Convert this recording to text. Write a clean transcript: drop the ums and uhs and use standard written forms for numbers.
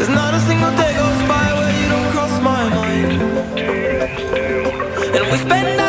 There's not a single day goes by where you don't cross my mind. And we spend